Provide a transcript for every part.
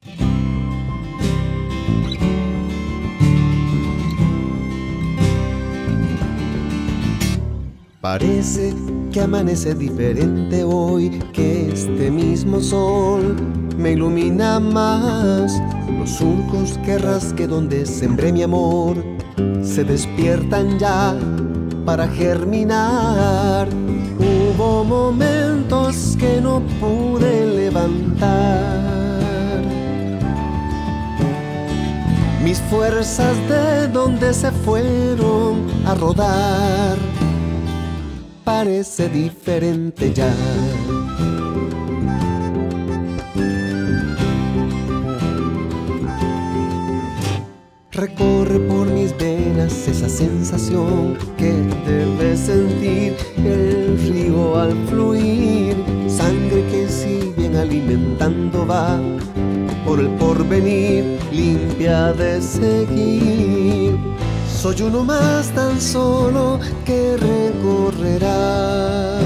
Parece que amanece diferente hoy, que este mismo sol me ilumina más. Los surcos que rasqué donde sembré mi amor se despiertan ya para germinar. Hubo momentos que no pude levantar mis fuerzas de donde se fueron a rodar. Parece diferente ya. Recorre por mis venas esa sensación que debe sentir el río al fluir. Sangre que si bien alimentando va por el porvenir, limpia de seguir. Soy uno más tan solo que recorrerá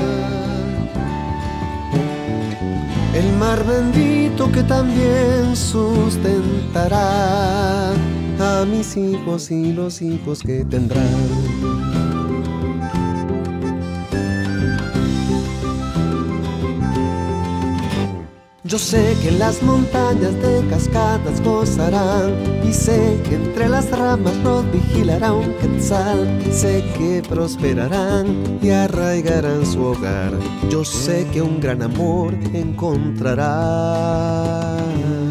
el mar bendito que también sustentará a mis hijos y los hijos que tendrán. Yo sé que las montañas de cascadas gozarán, y sé que entre las ramas los vigilará un quetzal. Sé que prosperarán y arraigarán su hogar. Yo sé que un gran amor encontrarán.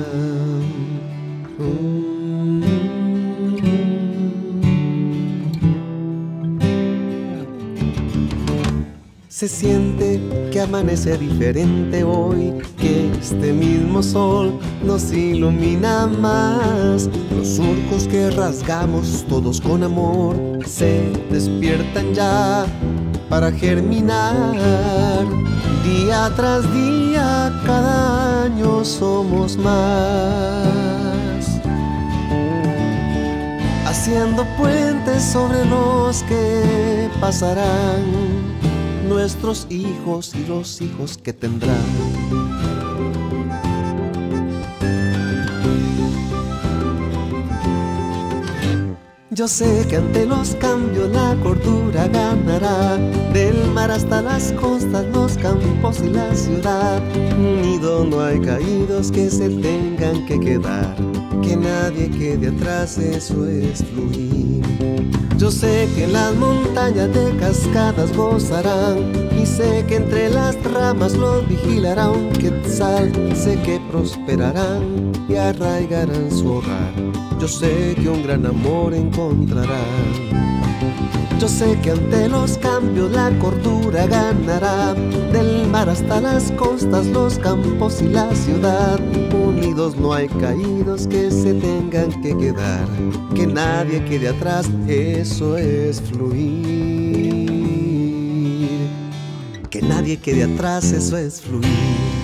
Se siente que amanece diferente hoy, que este mismo sol nos ilumina más. Los surcos que rasgamos todos con amor se despiertan ya para germinar. Día tras día, cada año somos más, haciendo puentes sobre los que pasarán nuestros hijos y los hijos que tendrán. Yo sé que ante los cambios la cordura ganará. Del mar hasta las costas, los campos y la ciudad, unido no hay caídos que se tengan que quedar. Que nadie quede atrás, eso es fluir. Yo sé que las montañas de cascadas gozarán, y sé que entre las ramas los vigilará un quetzal. Sé que prosperarán y arraigarán su hogar. Yo sé que un gran amor encontrarán. Yo sé que ante los cambios la cordura ganará. Del mar hasta las costas, los campos y la ciudad, unidos no hay caídos que se tengan que quedar. Que nadie quede atrás, eso es fluir. Que nadie quede atrás, eso es fluir.